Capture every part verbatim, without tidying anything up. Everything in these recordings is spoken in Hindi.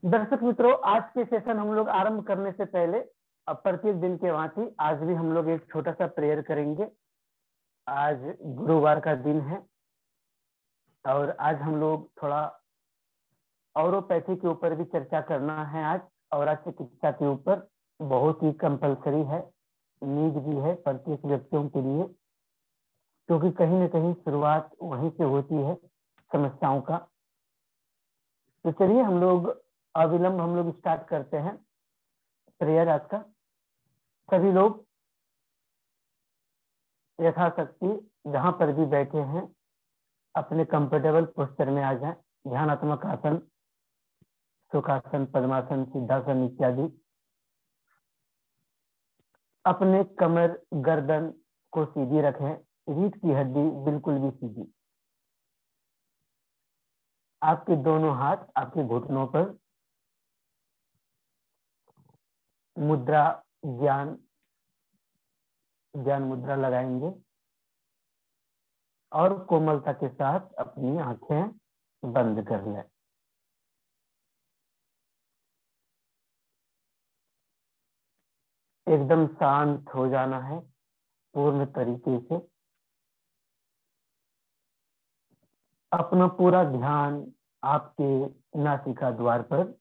दर्शक मित्रों, आज के सेशन हम लोग आरंभ करने से पहले अब प्रत्येक दिन के भांति आज भी हम लोग एक छोटा सा प्रेयर करेंगे। आज गुरुवार का दिन है और आज हम लोग थोड़ा ऑरोपैथी के ऊपर भी चर्चा करना है। आज और चिकित्सा के ऊपर बहुत ही कंपलसरी है, नीड भी है प्रत्येक व्यक्तियों के लिए, क्योंकि कहीं न कहीं शुरुआत वहीं से होती है समस्याओं का। तो चलिए हम लोग अविलंब हम लोग स्टार्ट करते हैं प्रेयर आज का। सभी लोग यथाशक्ति जहां पर भी बैठे हैं अपने कंफर्टेबल पोस्चर में आ जाएं। ध्यानात्मक आसन, सुखासन, पद्मासन, सिद्धासन इत्यादि। अपने कमर गर्दन को सीधी रखें, रीढ़ की हड्डी बिल्कुल भी सीधी। आपके दोनों हाथ आपके घुटनों पर, मुद्रा ज्ञान ज्ञान मुद्रा लगाएंगे और कोमलता के साथ अपनी आंखें बंद कर लें। एकदम शांत हो जाना है पूर्ण तरीके से। अपना पूरा ध्यान आपके नासिका द्वार पर,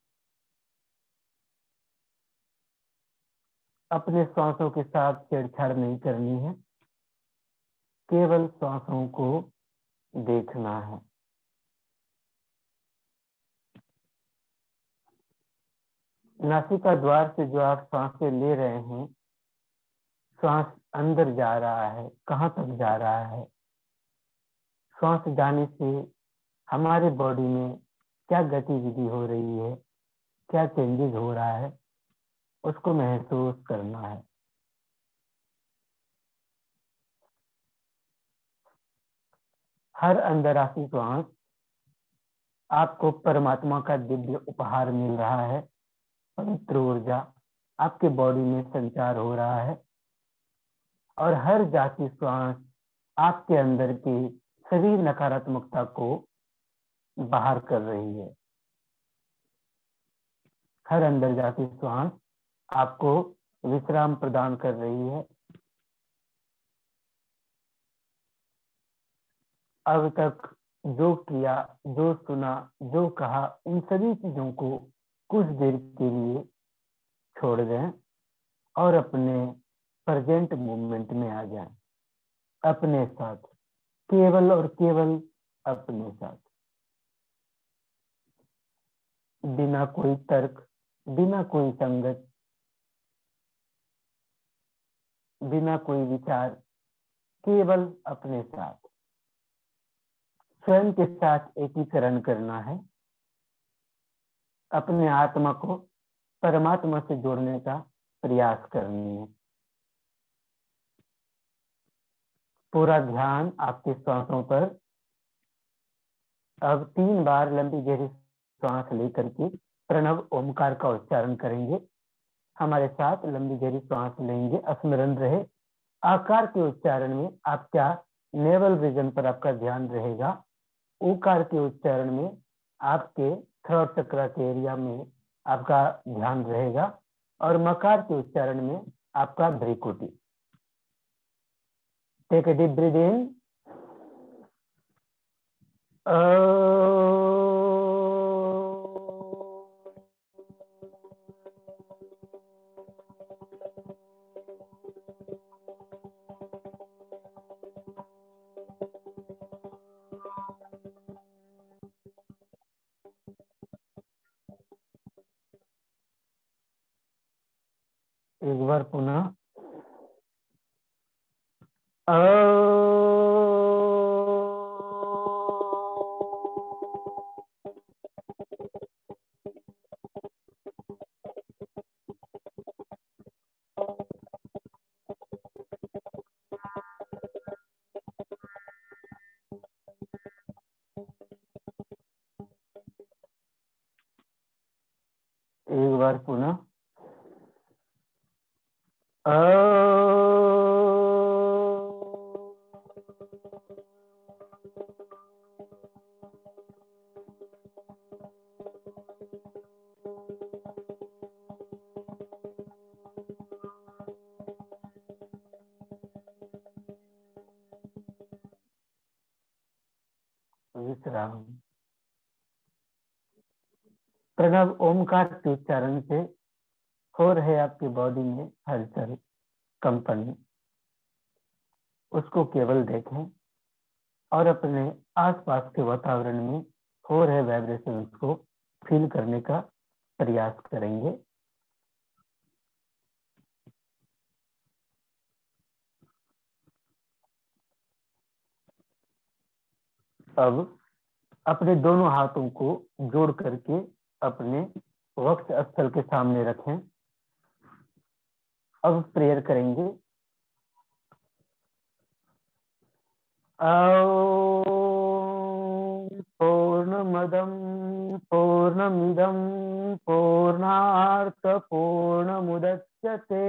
अपने श्वासों के साथ छेड़छाड़ नहीं करनी है, केवल श्वासों को देखना है। नासिका द्वार से जो आप सांसें ले रहे हैं, श्वास अंदर जा रहा है, कहाँ तक जा रहा है, श्वास जाने से हमारे बॉडी में क्या गतिविधि हो रही है, क्या चेंजेस हो रहा है, उसको महसूस करना है। हर अंदरासी श्वास आपको परमात्मा का दिव्य उपहार मिल रहा है। पवित्र ऊर्जा आपके बॉडी में संचार हो रहा है और हर जाती श्वास आपके अंदर की सभी नकारात्मकता को बाहर कर रही है। हर अंदर जाती श्वास आपको विश्राम प्रदान कर रही है। अब तक जो किया, जो सुना, जो कहा, उन सभी चीजों को कुछ देर के लिए छोड़ दें और अपने प्रेजेंट मोमेंट में आ जाएं, अपने साथ, केवल और केवल अपने साथ, बिना कोई तर्क, बिना कोई संगत, बिना कोई विचार, केवल अपने साथ स्वयं के साथ एकीकरण करना है। अपने आत्मा को परमात्मा से जोड़ने का प्रयास करनी है। पूरा ध्यान आपके श्वासों पर। अब तीन बार लंबी गहरी श्वास लेकर के प्रणव ओमकार का उच्चारण करेंगे। हमारे साथ लंबी गहरी श्वास लेंगे। स्मरण रहे आकार के उच्चारण में आपका नेवल रीजन पर आपका ध्यान रहेगा। ओकार के उच्चारण में आपके थ्रोट चक्र के एरिया में आपका ध्यान रहेगा और मकार के उच्चारण में आपका भ्रिकुटी। Take a deep breath in. एक बार पुनः। एक बार पुनः। विश्राम। प्रणव ओमकार के उच्चारण से हो रहे आपकी बॉडी में हलचल, कंपन, उसको केवल देखें और अपने आसपास के वातावरण में हो रहे वाइब्रेशंस को फील करने का प्रयास करेंगे। अब अपने दोनों हाथों को जोड़ करके अपने वक्ष स्थल के सामने रखें। अब प्रेयर करेंगे। पूर्णमदं पूर्णमिदं पूर्णात् पूर्णमुदच्यते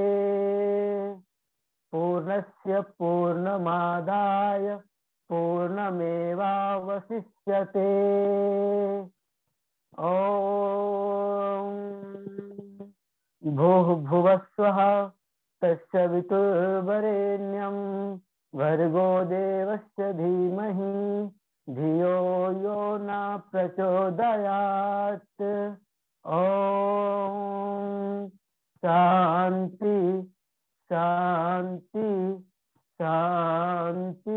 पूर्णस्य पूर्णमादाय पूर्णमेवावशिष्यते। ॐ भूः भुवस्वः तस्य वितुर्वरेण्यं भर्गो देवस्य धीमहि धियो यो न प्रचोदयात्। ॐ शान्ति शान्ति शांति।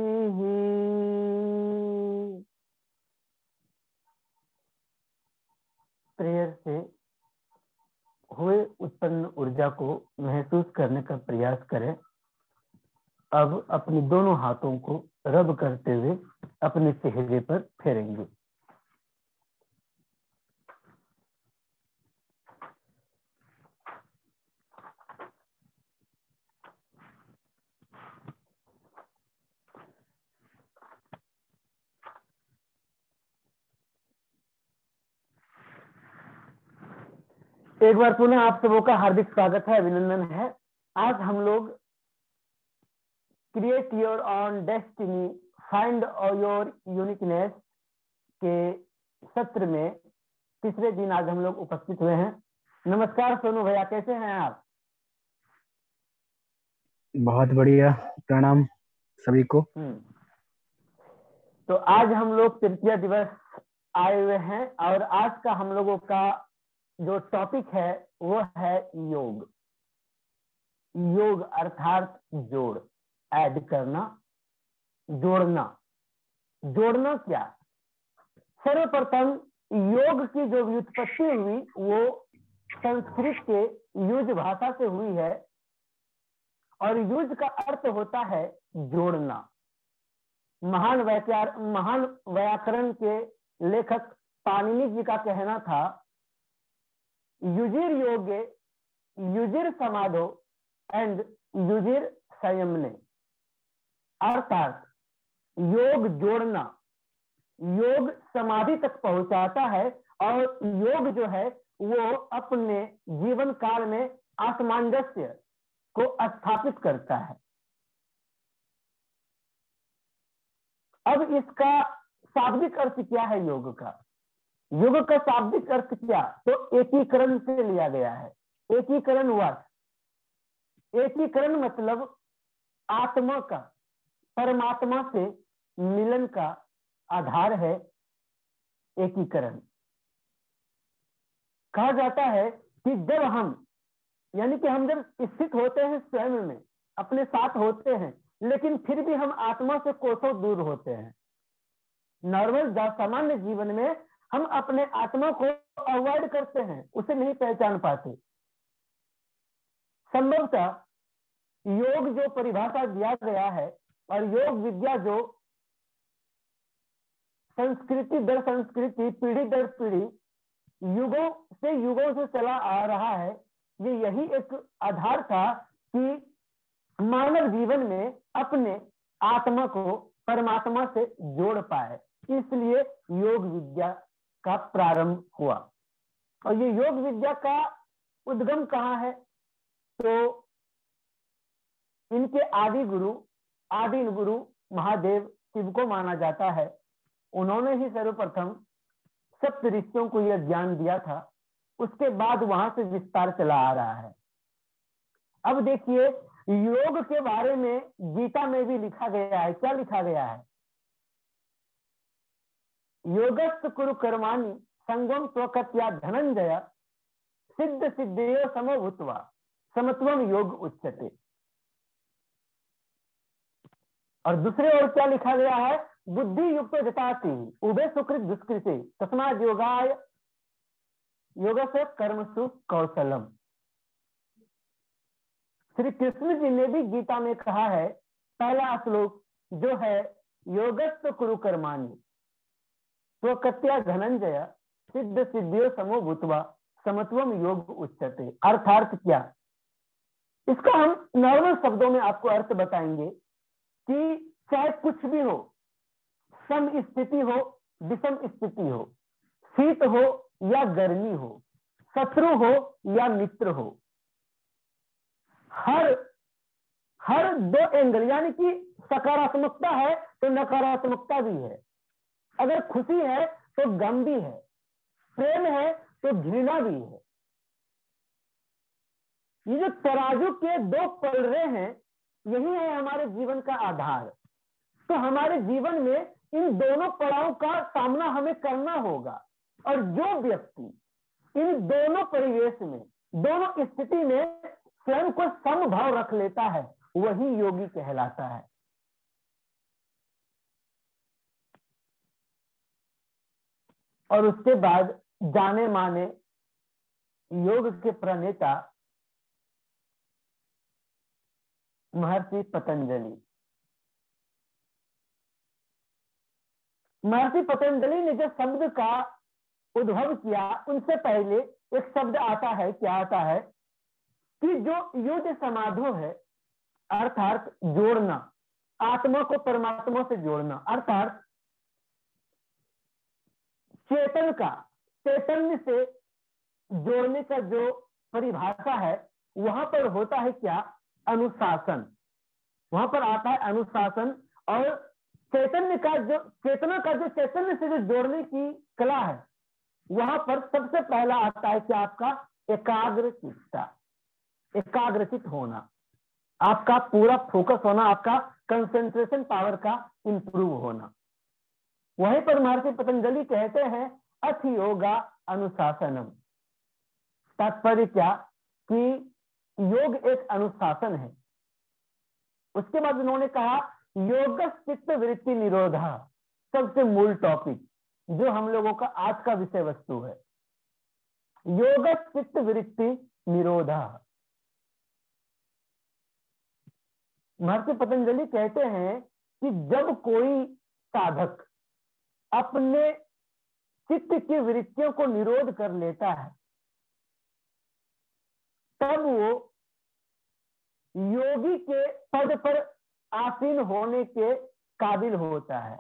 प्रेयर से हुए उत्पन्न ऊर्जा को महसूस करने का प्रयास करें। अब अपने दोनों हाथों को रब करते हुए अपने चेहरे पर फेरेंगे। एक बार पुनः आप सबों का हार्दिक स्वागत है, अभिनंदन है। आज हम लोग create your own destiny, find your uniqueness के सत्र में तीसरे दिन आज हम लोग उपस्थित हुए हैं। नमस्कार सोनू भैया, कैसे हैं आप? बहुत बढ़िया, प्रणाम सभी को। तो आज हम लोग तृतीय दिवस आए हुए हैं और आज का हम लोगों का जो टॉपिक है वो है योग। योग अर्थात जोड़, ऐड करना, जोड़ना। जोड़ना क्या? सर्वप्रथम योग की जो व्युत्पत्ति हुई वो संस्कृत के युज भाषा से हुई है और युज का अर्थ होता है जोड़ना। महान व्याकर महान व्याकरण के लेखक पाणिनि जी का कहना था, युजिर योगे युजिर समाधो एंड युजिर संयमने। अर्थात योग जोड़ना, योग समाधि तक पहुंचाता है और योग जो है वो अपने जीवन काल में असमंजस्य को स्थापित करता है। अब इसका शाब्दिक अर्थ क्या है योग का? योग का शाब्दिक अर्थ क्या? तो एकीकरण से लिया गया है। एकीकरण व्हाट? एकीकरण मतलब आत्मा का परमात्मा से मिलन का आधार है एकीकरण। कहा जाता है कि जब हम यानी कि हम जब स्थित होते हैं स्वयं में, अपने साथ होते हैं, लेकिन फिर भी हम आत्मा से कोसों दूर होते हैं। नॉर्मल सामान्य जीवन में हम अपने आत्मा को अवॉइड करते हैं, उसे नहीं पहचान पाते। संभवतः योग जो परिभाषा दिया गया है और योग विद्या जो संस्कृति दर संस्कृति, पीढ़ी दर पीढ़ी, युगों से युगों से चला आ रहा है, ये यही एक आधार था कि मानव जीवन में अपने आत्मा को परमात्मा से जोड़ पाए। इसलिए योग विद्या का प्रारंभ हुआ। और ये योग विद्या का उद्गम कहाँ है? तो इनके आदि गुरु आदि गुरु महादेव शिव को माना जाता है। उन्होंने ही सर्वप्रथम सप्त ऋषियों को यह ज्ञान दिया था। उसके बाद वहां से विस्तार चला आ रहा है। अब देखिए, योग के बारे में गीता में भी लिखा गया है। क्या लिखा गया है? योगस्थ कुरु कर्माणि संगम त्वकत्या धनंजय सिद्ध सिद्धेयो समो भूत्वा समत्वम योग उच्यते। और दूसरे ओर क्या लिखा गया है, बुद्धि युक्त जताति उभय सुकृत दुष्कृते तस्मात् योगाय योग से कर्मसु कौशलम। श्री कृष्ण जी ने भी गीता में कहा है, पहला श्लोक जो है योगस्थ कुरु कर्माणि स्वकत्या धनंजय सिद्ध सिद्धियो समो भूत्वा समत्वम योग उच्यते। अर्थार्थ क्या, इसका हम नॉर्मल शब्दों में आपको अर्थ बताएंगे कि चाहे कुछ भी हो, सम स्थिति हो विषम स्थिति हो, शीत हो या गर्मी हो, शत्रु हो या मित्र हो, हर हर दो एंगल यानी कि सकारात्मकता है तो नकारात्मकता भी है, अगर खुशी है तो गम भी है, प्रेम है तो घृणा भी है। ये जो तराजू के दो पलड़े हैं यही है हमारे जीवन का आधार। तो हमारे जीवन में इन दोनों पड़ाव का सामना हमें करना होगा, और जो व्यक्ति इन दोनों परिवेश में दोनों स्थिति में स्वयं को समभाव रख लेता है वही योगी कहलाता है। और उसके बाद जाने माने योग के प्रणेता महर्षि पतंजलि। महर्षि पतंजलि ने जो शब्द का उद्भव किया उनसे पहले एक शब्द आता है, क्या आता है कि जो युद्ध समाधो है अर्थात जोड़ना, आत्मा को परमात्मा से जोड़ना, अर्थात चेतन का चैतन्य से जोड़ने का जो परिभाषा है वहां पर होता है क्या, अनुशासन। वहां पर आता है अनुशासन, और चैतन्य का जो चेतना का जो चैतन्य से जो जोड़ने की कला है वहां पर सबसे पहला आता है क्या, आपका एकाग्रचित्ता, एकाग्रचित होना, आपका पूरा फोकस होना, आपका कंसंट्रेशन पावर का इंप्रूव होना। वहीं पर महर्षि पतंजलि कहते हैं अथ योगा अनुशासनम। तात्पर्य क्या कि योग एक अनुशासन है। उसके बाद उन्होंने कहा योग चित्त वृत्ति निरोधा, सबसे मूल टॉपिक जो हम लोगों का आज का विषय वस्तु है, योग चित्त वृत्ति निरोधा। महर्षि पतंजलि कहते हैं कि जब कोई साधक अपने चित्त की वृत्तियों को निरोध कर लेता है तब वो योगी के पद पर आसीन होने के काबिल होता है।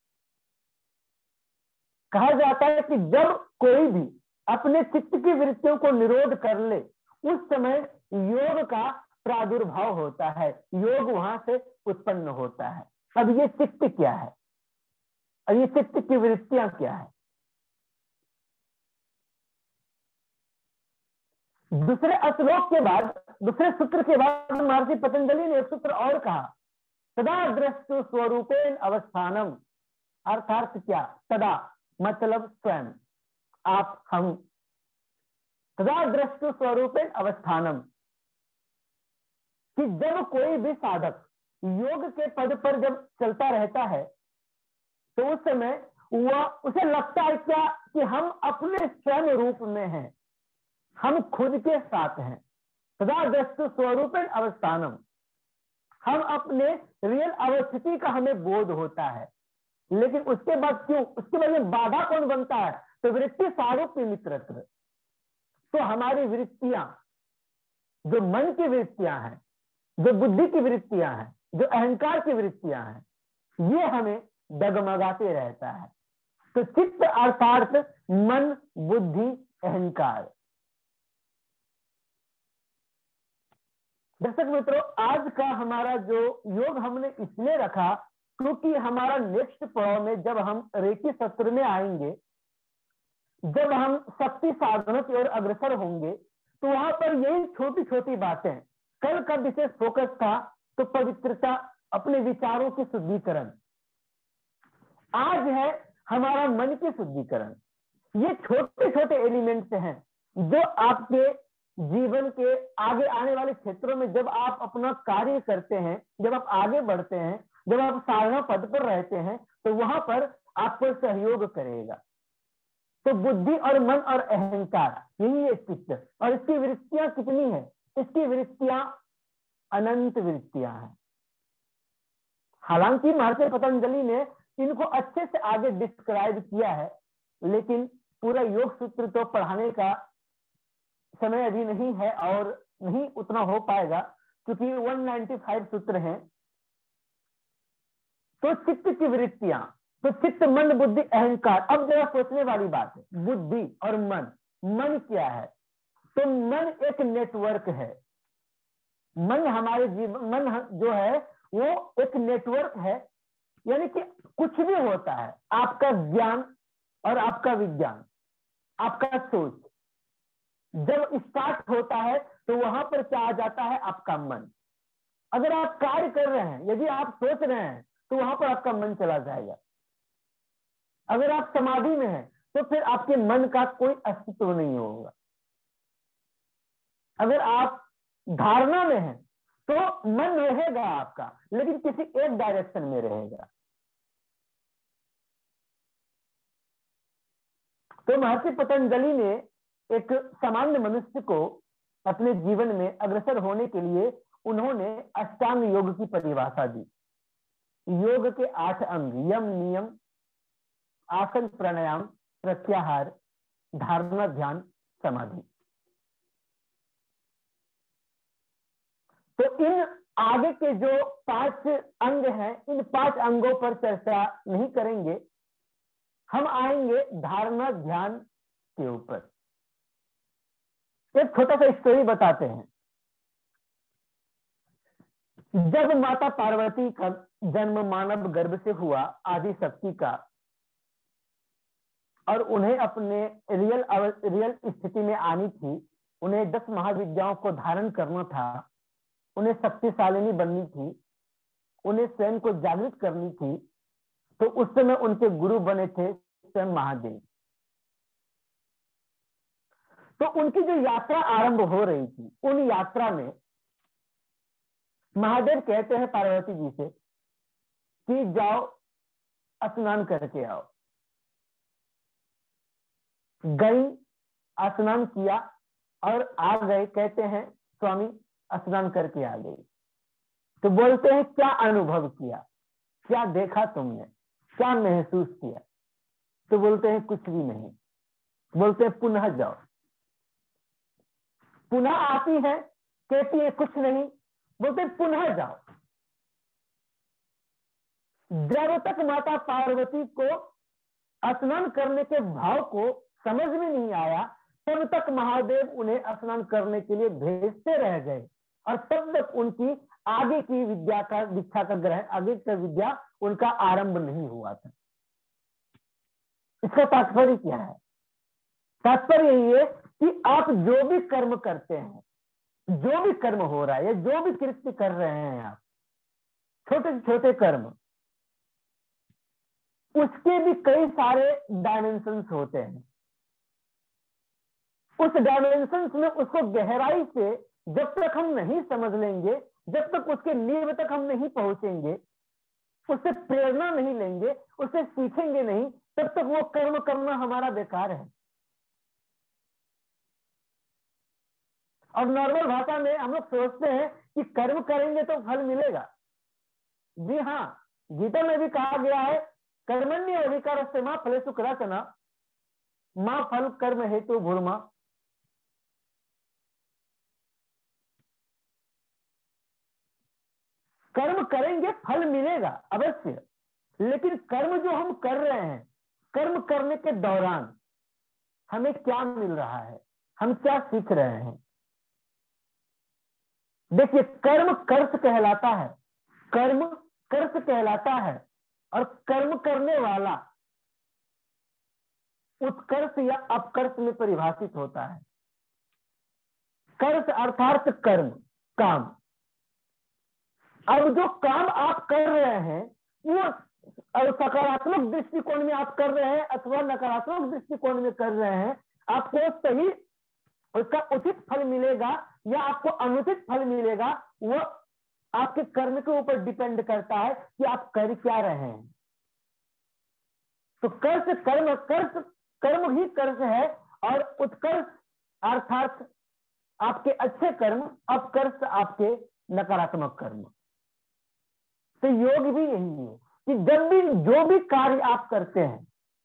कहा जाता है कि जब कोई भी अपने चित्त की वृत्तियों को निरोध कर ले उस समय योग का प्रादुर्भाव होता है, योग वहां से उत्पन्न होता है। अब ये चित्त क्या है, अब ये चित्त की वृत्तियां क्या है। दूसरे श्लोक के बाद, दूसरे सूत्र के बाद महर्षि पतंजलि ने एक सूत्र और कहा, तदा दृष्टु स्वरूपेण अवस्थानम। अर्थात क्या, तदा मतलब स्वयं, आप, हम। तदा दृष्टु स्वरूपेण अवस्थानम, कि जब कोई भी साधक योग के पद पर जब चलता रहता है तो उस समय वह, उसे लगता है क्या कि हम अपने स्वयं रूप में हैं, हम खुद के साथ हैं। सदा दृष्टु स्वरूपेण अवस्थानम, हम अपने रियल अवस्थिति का हमें बोध होता है। लेकिन उसके बाद क्यों, उसके बाद में बाधा कौन बनता है, तो वृत्ति सारूप्य मित्रत्व। तो हमारी वृत्तियां, जो मन की वृत्तियां हैं, जो बुद्धि की वृत्तियां हैं, जो अहंकार की वृत्तियां हैं, ये हमें डगमगाते रहता है। तो चित्त अर्थात मन, बुद्धि, अहंकार। दर्शक मित्रों, आज का हमारा जो योग हमने इसलिए रखा क्योंकि हमारा नेक्स्ट पड़ाव में जब हम रेकी सत्र में आएंगे, जब हम शक्ति साधना की ओर अग्रसर होंगे, तो वहां पर यही छोटी छोटी बातें, कल का विशेष फोकस था तो पवित्रता, अपने विचारों की शुद्धिकरण। आज है हमारा मन की शुद्धिकरण, ये छोटे छोटे एलिमेंट्स हैं जो आपके जीवन के आगे आने वाले क्षेत्रों में जब आप अपना कार्य करते हैं, जब आप आगे बढ़ते हैं, जब आप साधना पद पर रहते हैं, तो वहां पर आपको सहयोग करेगा। तो बुद्धि और मन और अहंकार, यही है चित्त। और इसकी वृत्तियां कितनी है? इसकी वृत्तियां अनंत वृत्तियां हैं। हालांकि महर्षि पतंजलि ने इनको अच्छे से आगे डिस्क्राइब किया है, लेकिन पूरा योग सूत्र तो पढ़ाने का समय अभी नहीं है और नहीं उतना हो पाएगा, क्योंकि एक सौ पचानवे सूत्र हैं। तो चित्त की वृत्तियां, तो चित्त, मन, बुद्धि, अहंकार। अब जरा सोचने वाली बात है, बुद्धि और मन। मन क्या है? तो मन एक नेटवर्क है। मन हमारे जीवन, मन जो है वो एक नेटवर्क है, यानी कि कुछ भी होता है, आपका ज्ञान और आपका विज्ञान, आपका सोच जब स्टार्ट होता है तो वहां पर क्या आ जाता है? आपका मन। अगर आप कार्य कर रहे हैं, यदि आप सोच रहे हैं, तो वहां पर आपका मन चला जाएगा। अगर आप समाधि में हैं तो फिर आपके मन का कोई अस्तित्व नहीं होगा। अगर आप धारणा में हैं तो मन रहेगा आपका, लेकिन किसी एक डायरेक्शन में रहेगा। तो महर्षि पतंजलि ने एक सामान्य मनुष्य को अपने जीवन में अग्रसर होने के लिए उन्होंने अष्टांग योग की परिभाषा दी। योग के आठ अंग, यम, नियम, आसन, प्राणायाम, प्रत्याहार, धारणा, ध्यान, समाधि। तो इन आगे के जो पांच अंग हैं, इन पांच अंगों पर चर्चा नहीं करेंगे। हम आएंगे धारणा ध्यान के ऊपर। एक छोटा सा स्टोरी बताते हैं। जब माता पार्वती का जन्म मानव गर्भ से हुआ, आदि शक्ति का, और उन्हें अपने रियल रियल स्थिति में आनी थी, उन्हें दस महाविद्याओं को धारण करना था, उन्हें शक्तिशालिनी बननी थी, उन्हें स्वयं को जागृत करनी थी, तो उस समय उनके गुरु बने थे स्वयं महादेव। तो उनकी जो यात्रा आरंभ हो रही थी, उन यात्रा में महादेव कहते हैं पार्वती जी से कि जाओ स्नान करके आओ। गई, स्नान किया और आ गए। कहते हैं स्वामी स्नान करके आ गई। तो बोलते हैं क्या अनुभव किया, क्या देखा तुमने, क्या महसूस किया? तो बोलते हैं कुछ भी नहीं। बोलते हैं पुनः जाओ। पुनः आती है, कहती है कुछ नहीं। बोलते पुनः जाओ। जब तक माता पार्वती को स्नान करने के भाव को समझ में नहीं आया, तब तक महादेव उन्हें स्नान करने के लिए भेजते रह गए, और तब तक उनकी आगे की विद्या का दीक्षा का ग्रहण, आगे का विद्या उनका आरंभ नहीं हुआ था। इसका तात्पर्य क्या है? तात्पर्य यही है कि आप जो भी कर्म करते हैं, जो भी कर्म हो रहा है, या जो भी कृत्य कर रहे हैं आप, छोटे छोटे कर्म, उसके भी कई सारे डायमेंशंस होते हैं। उस डायमेंशंस में उसको गहराई से जब तक हम नहीं समझ लेंगे, जब तक उसके नींव तक हम नहीं पहुंचेंगे, उससे प्रेरणा नहीं लेंगे, उससे सीखेंगे नहीं, तब तक वो कर्म करना हमारा बेकार है। और नॉर्मल भाषा में हम लोग सोचते हैं कि कर्म करेंगे तो फल मिलेगा। जी हाँ, गीता में भी कहा गया है कर्मण्य अधिकारस्य मां फलेषु कदाचन मां फल कर्म हेतु भूर्मा। कर्म करेंगे फल मिलेगा अवश्य, लेकिन कर्म जो हम कर रहे हैं, कर्म करने के दौरान हमें क्या मिल रहा है, हम क्या सीख रहे हैं? देखिए, कर्म कर्ष कहलाता है, कर्म कर्ष कहलाता है, और कर्म करने वाला उत्कर्ष या अपकर्ष में परिभाषित होता है। कर्ष अर्थात कर्म, काम। अब जो काम आप कर रहे हैं वो और सकारात्मक दृष्टिकोण में आप कर रहे हैं अथवा नकारात्मक दृष्टिकोण में कर रहे हैं, आपको सही उसका उचित फल मिलेगा या आपको अनुचित फल मिलेगा, वो आपके कर्म के ऊपर डिपेंड करता है कि आप कर क्या रहे हैं। तो कर्ष कर्म कर्ष कर्म ही कर्ष है, और उत्कर्ष अर्थात आपके अच्छे कर्म, अपकर्ष आपके नकारात्मक कर्म। तो योग भी यही है कि जब भी जो भी कार्य आप करते हैं,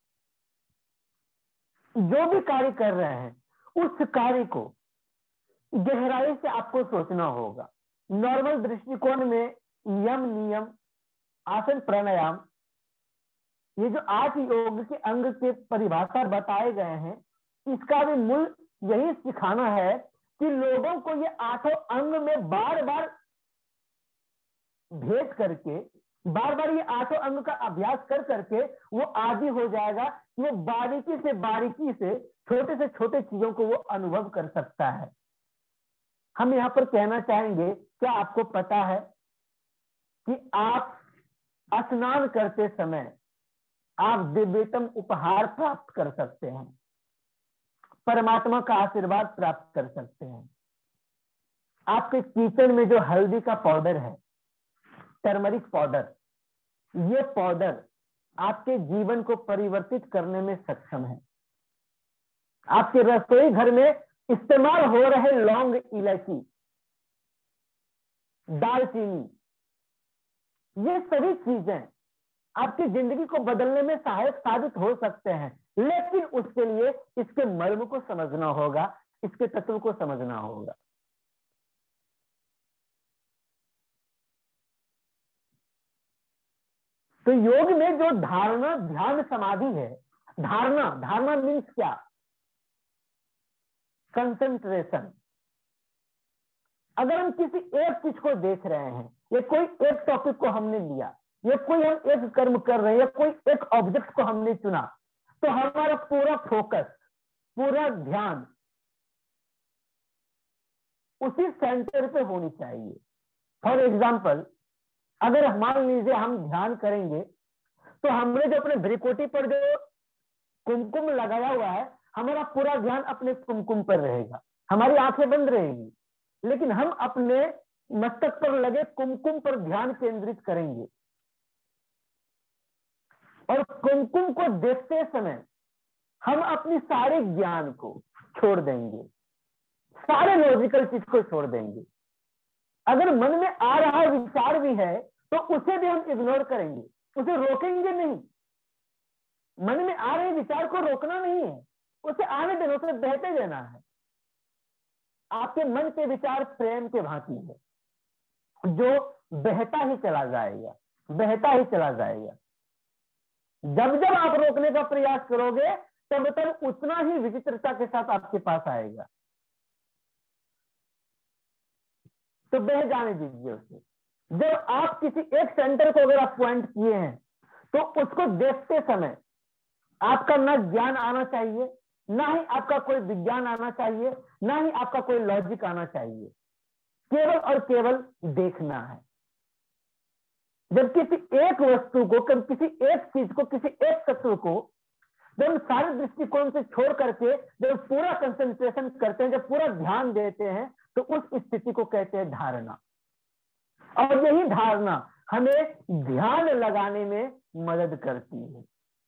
जो भी कार्य कर रहे हैं, उस कार्य को गहराई से आपको सोचना होगा। नॉर्मल दृष्टिकोण में यम नियम आसन प्राणायाम, ये जो आठ योग के अंग के परिभाषा बताए गए हैं, इसका भी मूल यही सिखाना है कि लोगों को ये आठों अंग में बार बार भेद करके, बार बार ये आठों अंग का अभ्यास कर करके वो आदी हो जाएगा कि वो बारीकी से बारीकी से छोटे से छोटे चीजों को वो अनुभव कर सकता है। हम यहाँ पर कहना चाहेंगे, क्या आपको पता है कि आप स्नान करते समय आप दिव्यतम उपहार प्राप्त कर सकते हैं, परमात्मा का आशीर्वाद प्राप्त कर सकते हैं। आपके किचन में जो हल्दी का पाउडर है, टर्मरिक पाउडर, ये पाउडर आपके जीवन को परिवर्तित करने में सक्षम है। आपके रसोई घर में इस्तेमाल हो रहे लौंग, इलायची, दालचीनी, ये सभी चीजें आपकी जिंदगी को बदलने में सहायक साबित हो सकते हैं, लेकिन उसके लिए इसके मर्म को समझना होगा, इसके तत्व को समझना होगा। तो योग में जो धारणा, ध्यान, समाधि है, धारणा धारणा मीन्स क्या? कंसंट्रेशन। अगर हम किसी एक चीज को देख रहे हैं, या कोई एक टॉपिक को हमने लिया, या कोई हम एक कर्म कर रहे हैं, या कोई एक ऑब्जेक्ट को हमने चुना, तो हमारा पूरा फोकस, पूरा ध्यान उसी सेंटर पे होनी चाहिए। फॉर एग्जाम्पल, अगर मान लीजिए हम ध्यान करेंगे तो हमने जो अपने भ्रिकुटी पर जो कुमकुम लगाया हुआ है, हमारा पूरा ध्यान अपने कुमकुम पर रहेगा, हमारी आंखें बंद रहेंगी, लेकिन हम अपने मस्तक पर लगे कुमकुम पर ध्यान केंद्रित करेंगे। और कुमकुम को देखते समय हम अपनी सारे ज्ञान को छोड़ देंगे, सारे लॉजिकल चीज को छोड़ देंगे। अगर मन में आ रहा विचार भी है तो उसे भी हम इग्नोर करेंगे, उसे रोकेंगे नहीं। मन में आ रहे विचार को रोकना नहीं है, उसे आने देना, उसे बहते देना है। आपके मन के विचार प्रेम के भांति है, जो बहता ही चला जाएगा, बहता ही चला जाएगा। जब जब आप रोकने का प्रयास करोगे, तब तब उतना ही विचित्रता के साथ आपके पास आएगा। तो बह जाने दीजिए उसे। जब आप किसी एक सेंटर को अगर आप पॉइंट किए हैं, तो उसको देखते समय आपका न ज्ञान आना चाहिए, ना ही आपका कोई विज्ञान आना चाहिए, ना ही आपका कोई लॉजिक आना चाहिए, केवल और केवल देखना है। जब किसी एक वस्तु को, कब किसी एक चीज को, किसी एक तत्व को जब सारे दृष्टिकोण से छोड़ करके जब पूरा कंसंट्रेशन करते हैं, जब पूरा ध्यान देते हैं, तो उस स्थिति को कहते हैं धारणा। और यही धारणा हमें ध्यान लगाने में मदद करती है।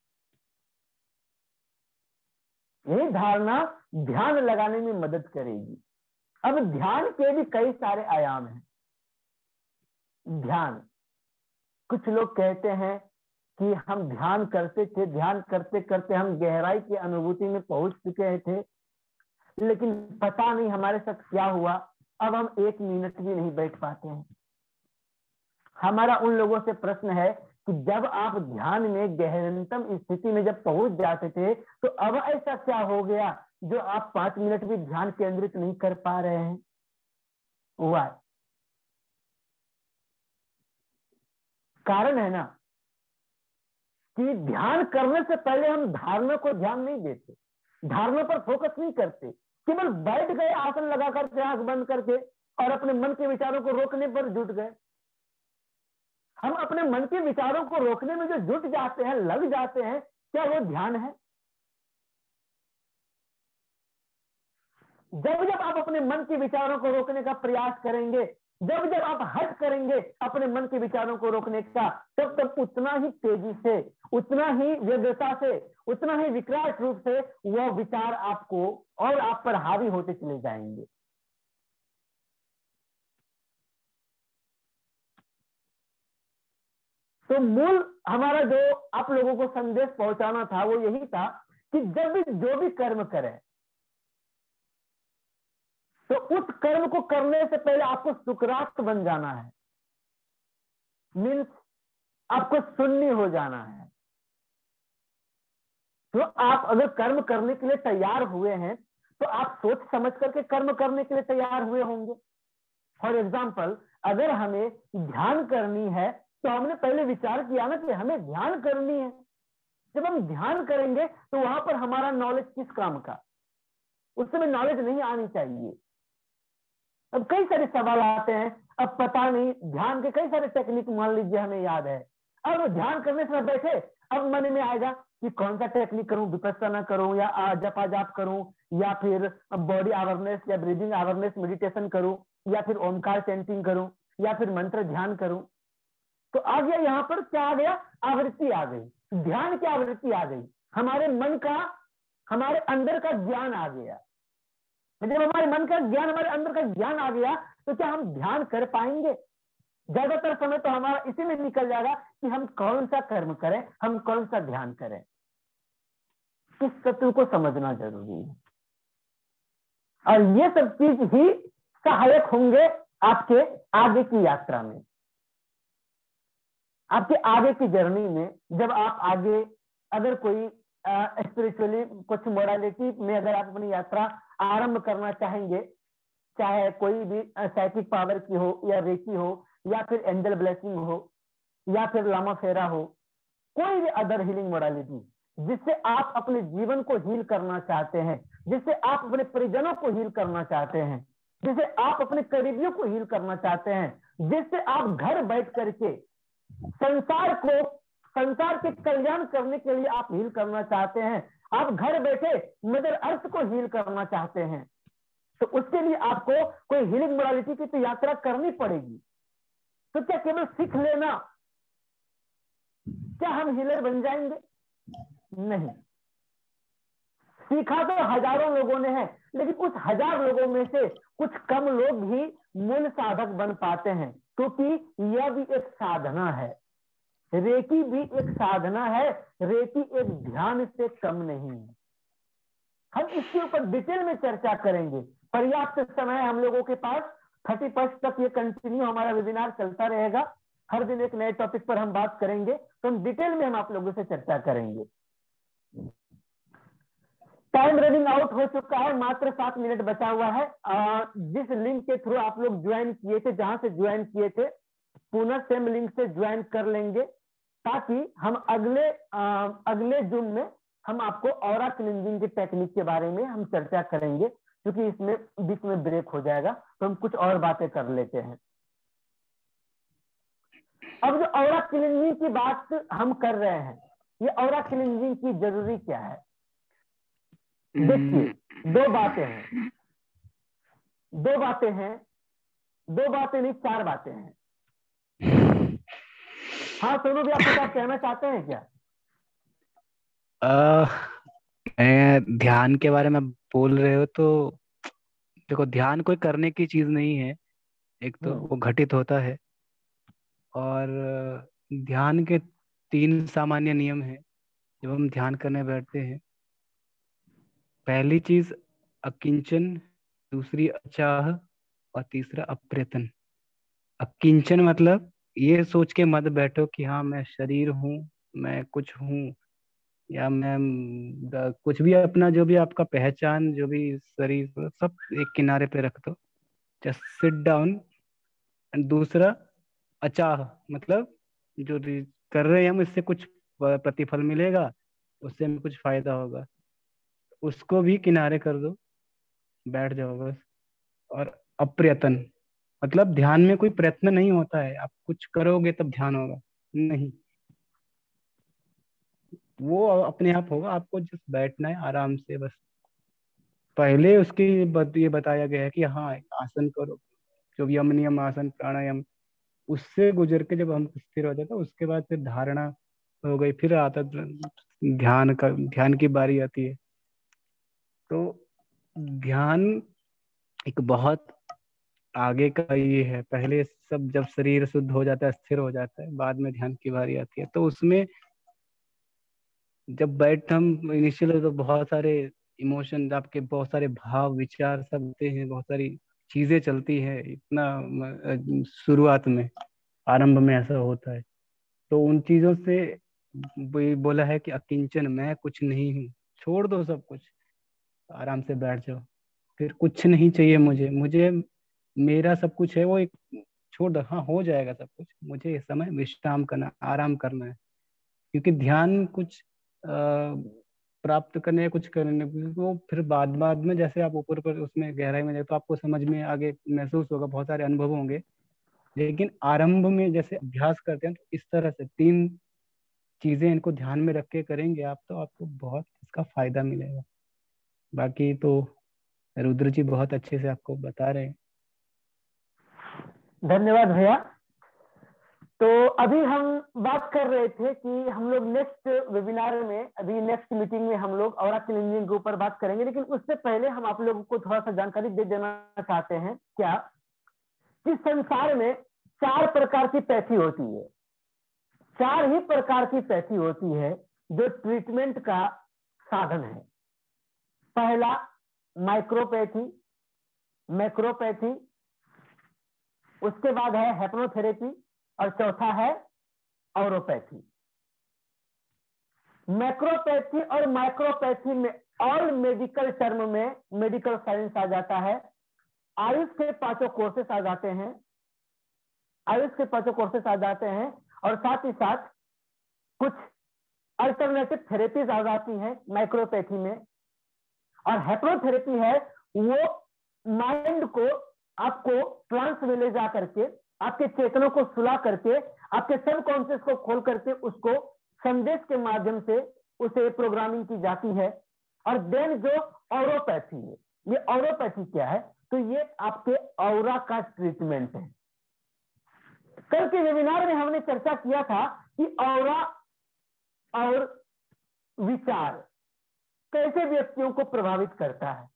यही धारणा ध्यान लगाने में मदद करेगी। अब ध्यान के भी कई सारे आयाम हैं। ध्यान, कुछ लोग कहते हैं कि हम ध्यान करते थे, ध्यान करते करते हम गहराई की अनुभूति में पहुंच चुके थे, लेकिन पता नहीं हमारे साथ क्या हुआ, अब हम एक मिनट भी नहीं बैठ पाते हैं। हमारा उन लोगों से प्रश्न है कि जब आप ध्यान में गहनतम स्थिति में जब पहुंच जाते थे, तो अब ऐसा क्या हो गया जो आप पांच मिनट भी ध्यान केंद्रित नहीं कर पा रहे हैं? हुआ कारण है ना कि ध्यान करने से पहले हम धारणा को ध्यान नहीं देते, धारणा पर फोकस नहीं करते, केवल बैठ गए आसन लगा करके, आंख बंद करके, और अपने मन के विचारों को रोकने पर जुट गए। हम अपने मन के विचारों को रोकने में जो जुट जाते हैं, लग जाते हैं, क्या वो ध्यान है? जब जब आप अपने मन के विचारों को रोकने का प्रयास करेंगे, जब जब आप हट करेंगे अपने मन के विचारों को रोकने का, तब तब उतना ही तेजी से, उतना ही व्यग्रता से, उतना ही विकराल रूप से वह विचार आपको और आप पर हावी होते चले जाएंगे। तो मूल हमारा जो आप लोगों को संदेश पहुंचाना था वो यही था कि जब भी जो भी कर्म करें तो उस कर्म को करने से पहले आपको सुकरात बन जाना है, मीन्स आपको सुन्नी हो जाना है। तो आप अगर कर्म करने के लिए तैयार हुए हैं तो आप सोच समझ करके कर्म करने के लिए तैयार हुए होंगे। फॉर एग्जाम्पल, अगर हमें ध्यान करनी है तो हमने पहले विचार किया ना कि हमें ध्यान करनी है। जब हम ध्यान करेंगे तो वहां पर हमारा नॉलेज किस काम का? उस समय नॉलेज नहीं आनी चाहिए। अब कई सारे सवाल आते हैं, अब पता नहीं, ध्यान के कई सारे टेक्निक मान लीजिए हमें याद है, अब ध्यान करने से बैठे, अब मन में आएगा कि कौन सा टेक्निक करूं, विपस्सना करूं या जपा जाप करूं या फिर बॉडी अवेयरनेस या ब्रीदिंग अवेयरनेस मेडिटेशन करूं या फिर ओमकार चैंटिंग करूं या फिर मंत्र ध्यान करूं। तो आ गया यहाँ पर क्या आ गया? आवृत्ति आ गई, ध्यान की आवृत्ति आ गई, हमारे मन का, हमारे अंदर का ज्ञान आ गया। जब हमारे मन का ज्ञान, हमारे अंदर का ज्ञान आ गया तो क्या हम ध्यान कर पाएंगे? ज्यादातर समय तो हमारा इसी में निकल जाएगा कि हम कौन सा कर्म करें, हम कौन सा ध्यान करें। इस तत्व को समझना जरूरी है और ये सब चीज ही सहायक होंगे आपके आगे की यात्रा में, आपके आगे की जर्नी में। जब आप आगे अगर कोई स्पिरिचुअली कुछ मोरालिटी में अगर आप अपनी यात्रा आरंभ करना चाहेंगे, चाहे कोई भी साइकिक पावर की हो या रेकी हो या फिर एंजल ब्लेसिंग हो या फिर लामा फेरा हो, कोई भी अदर हीलिंग मोडालिटी जिससे आप अपने जीवन को हील करना चाहते हैं, जिससे आप अपने परिजनों को हील करना चाहते हैं, जिससे आप अपने करीबियों को हील करना चाहते हैं, जिससे आप घर बैठ करके संसार को, संसार के कल्याण करने के लिए आप हील करना चाहते हैं, आप घर बैठे मदर अर्थ को हील करना चाहते हैं, तो उसके लिए आपको कोई हीलिंग मोडालिटी की तो यात्रा करनी पड़ेगी। तो क्या केवल सीख लेना, क्या हम हीलर बन जाएंगे? नहीं। सीखा तो हजारों लोगों ने है, लेकिन उस हजार लोगों में से कुछ कम लोग ही मूल साधक बन पाते हैं, क्योंकि यह भी एक साधना है, रेकी भी एक साधना है, रेकी एक ध्यान से कम नहीं है। हम इसके ऊपर डिटेल में चर्चा करेंगे, पर्याप्त समय हम लोगों के पास, थर्टी फर्स्ट तक ये कंटिन्यू हमारा वेबिनार चलता रहेगा, हर दिन एक नए टॉपिक पर हम बात करेंगे, तो हम डिटेल में हम आप लोगों से चर्चा करेंगे। टाइम रनिंग आउट हो चुका है, मात्र सात मिनट बचा हुआ है। आ, जिस लिंक के थ्रू आप लोग ज्वाइन किए थे, जहां से ज्वाइन किए थे, पुनः सेम लिंक से ज्वाइन कर लेंगे, ताकि हम अगले आ, अगले जून में हम आपको ऑरा क्लींजिंग की टेक्निक के बारे में हम चर्चा करेंगे, क्योंकि इसमें बीच में ब्रेक हो जाएगा, तो हम कुछ और बातें कर लेते हैं। अब जो ऑरा क्लींजिंग की बात हम कर रहे हैं, ये ऑरा क्लींजिंग की जरूरी क्या है? देखिए, दो बातें हैं, दो बातें हैं, दो बातें नहीं, चार बातें हैं। हाँ सोनू भी, आप कुछ आप कहना चाहते हैं क्या? आ, मैं ध्यान के बारे में बोल रहे हो तो देखो, ध्यान कोई करने की चीज नहीं है। एक तो वो घटित होता है, और ध्यान के तीन सामान्य नियम हैं जब हम ध्यान करने बैठते हैं। पहली चीज अकिंचन, दूसरी अचाह और तीसरा अप्रयत्न। अकिंचन मतलब ये सोच के मत बैठो कि हाँ मैं शरीर हूँ, मैं कुछ हूँ, या मैं द- कुछ भी, अपना जो भी आपका पहचान, जो भी शरीर, सब एक किनारे पे रख दो, जस्ट सिट डाउन। दूसरा अचाह मतलब जो रि- कर रहे हैं हम, इससे कुछ प- प्रतिफल मिलेगा, उससे हमें कुछ फायदा होगा, उसको भी किनारे कर दो, बैठ जाओ बस। और अप्रयत्न मतलब ध्यान में कोई प्रयत्न नहीं होता है, आप कुछ करोगे तब ध्यान होगा, नहीं, वो अपने आप होगा। आपको जस्ट बैठना है आराम से बस। पहले उसकी बत, ये बताया गया है कि हाँ आसन करो, जो यम नियम आसन प्राणायाम, उससे गुजर के जब हम स्थिर हो जाते हैं उसके बाद फिर धारणा हो गई, फिर आता ध्यान का, ध्यान की बारी आती है। तो ध्यान एक बहुत आगे का ये है। पहले सब जब शरीर शुद्ध हो जाता है, स्थिर हो जाता है, बाद में ध्यान की बारी आती है। तो उसमें जब बैठ हम इनिशियल तो बहुत सारे इमोशन, आपके बहुत सारे भाव विचार सब होते हैं, बहुत सारी चीजें चलती है इतना अ, शुरुआत में, आरंभ में ऐसा होता है। तो उन चीजों से वो बोला है कि अकिंचन, मैं कुछ नहीं हूँ, छोड़ दो सब कुछ, आराम से बैठ जाओ, फिर कुछ नहीं चाहिए मुझे, मुझे मेरा सब कुछ है वो एक, छोड़ दो, हाँ हो जाएगा सब कुछ, मुझे इस समय विश्राम करना, आराम करना है। क्योंकि ध्यान कुछ अ, प्राप्त करने या कुछ करने, वो फिर बाद बाद में जैसे आप ऊपर ऊपर उसमें गहराई में जाए तो आपको समझ में आगे महसूस होगा, बहुत सारे अनुभव होंगे। लेकिन आरंभ में जैसे अभ्यास करते हैं तो इस तरह से तीन चीजें इनको ध्यान में रख के करेंगे आप, तो आपको बहुत इसका फायदा मिलेगा। बाकी तो रुद्र जी बहुत अच्छे से आपको बता रहे हैं। धन्यवाद भैया। तो अभी हम बात कर रहे थे कि हम लोग नेक्स्ट वेबिनार में, अभी नेक्स्ट मीटिंग में हम लोग ऑरा क्लीनिंग के ऊपर बात करेंगे, लेकिन उससे पहले हम आप लोगों को थोड़ा सा जानकारी दे देना चाहते हैं क्या, कि संसार में चार प्रकार की पैथी होती है, चार ही प्रकार की पैथी होती है जो ट्रीटमेंट का साधन है। पहला माइक्रोपैथी, मैक्रोपैथी, उसके बाद है हेप्नोथेरेपी, और चौथा है ऑरोपैथी। मैक्रोपैथी और माइक्रोपैथी में ऑल मेडिकल टर्म में मेडिकल साइंस आ जाता है, आयुष के पांचों कोर्सेस आ जाते हैं, आयुष के पांचों कोर्सेस आ जाते हैं, और साथ ही साथ कुछ अल्टरनेटिव थेरेपीज आ जाती हैं माइक्रोपैथी में। और हेप्नोथेरेपी है वो माइंड को, आपको ट्रांस में ले जा करके, आपके चेतनों को सुला करके, आपके सबकॉन्शियस को खोल करके उसको संदेश के माध्यम से उसे प्रोग्रामिंग की जाती है। और देन जो ऑरोपैथी है, ये ऑरोपैथी क्या है, तो ये आपके ऑरा का ट्रीटमेंट है। कल के वेबिनार में हमने चर्चा किया था कि ऑरा और विचार कैसे व्यक्तियों को प्रभावित करता है।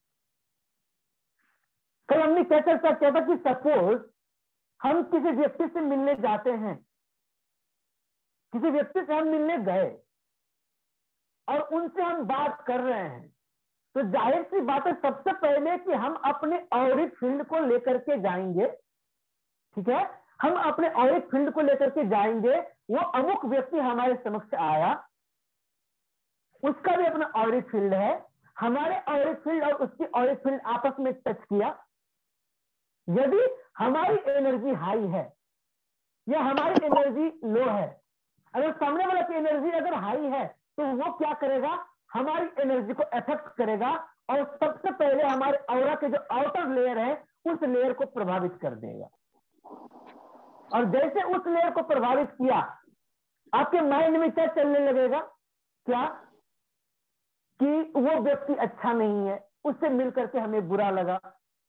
कल हमने क्या चर्चा किया था कि सपोज हम किसी व्यक्ति से मिलने जाते हैं, किसी व्यक्ति से हम मिलने गए और उनसे हम बात कर रहे हैं, तो जाहिर सी बात है सबसे पहले कि हम अपने औरिक फील्ड को लेकर के जाएंगे। ठीक है, हम अपने औरिक फील्ड को लेकर के जाएंगे। वो अमुक व्यक्ति हमारे समक्ष आया, उसका भी अपना ऑरिक फील्ड है, हमारे ऑरिक फील्ड और उसकी ऑरिक फील्ड आपस में टच किया। यदि हमारी एनर्जी हाई है या हमारी एनर्जी लो है, अगर सामने वाला की एनर्जी अगर हाई है तो वो क्या करेगा, हमारी एनर्जी को इफेक्ट करेगा और सबसे पहले हमारे ऑरा के जो आउटर लेयर है उस लेयर को प्रभावित कर देगा। और जैसे उस लेयर को प्रभावित किया, आपके माइंड में क्या चलने लगेगा, क्या कि वो व्यक्ति अच्छा नहीं है, उससे मिलकर के हमें बुरा लगा,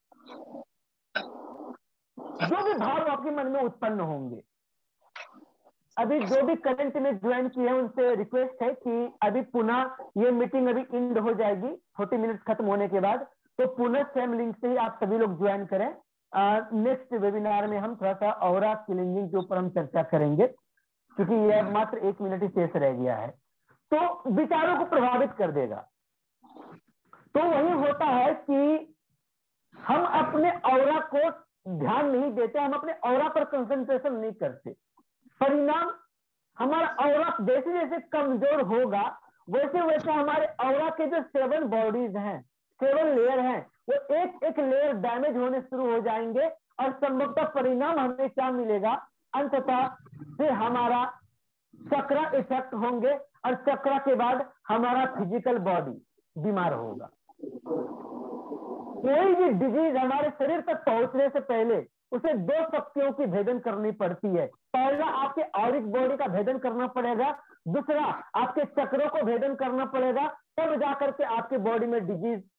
जो भी भाव आपके मन में उत्पन्न होंगे। अभी जो भी करंट में ज्वाइन किए हैं उनसे रिक्वेस्ट है कि अभी पुनः ये मीटिंग अभी एंड हो जाएगी फोर्टी मिनट्स खत्म होने के बाद, तो पुनः सेम लिंक से ही आप सभी लोग ज्वाइन करें। नेक्स्ट वेबिनार में हम थोड़ा सा ऑरा क्लीनिंग के ऊपर हम चर्चा करेंगे, क्योंकि यह मात्र एक मिनट ही शेष रह गया है। तो विचारों को प्रभावित कर देगा। तो वही होता है कि हम अपने ऑरा को ध्यान नहीं देते, हम अपने ऑरा पर कंसंट्रेशन नहीं करते। परिणाम हमारा ऑरा जैसे जैसे कमजोर होगा वैसे वैसे हमारे ऑरा के जो सेवन बॉडीज हैं, सेवन लेयर हैं, वो एक एक लेयर डैमेज होने शुरू हो जाएंगे। और संभवतः परिणाम हमें क्या मिलेगा, अंततः फिर हमारा चक्रा इफेक्ट होंगे और चक्रा के बाद हमारा फिजिकल बॉडी बीमार होगा। कोई भी डिजीज हमारे शरीर तक पहुंचने से पहले उसे दो शक्तियों की भेदन करनी पड़ती है। पहला आपके औरिक बॉडी का भेदन करना पड़ेगा, दूसरा आपके चक्रों को भेदन करना पड़ेगा, तब जाकर के आपके बॉडी में डिजीज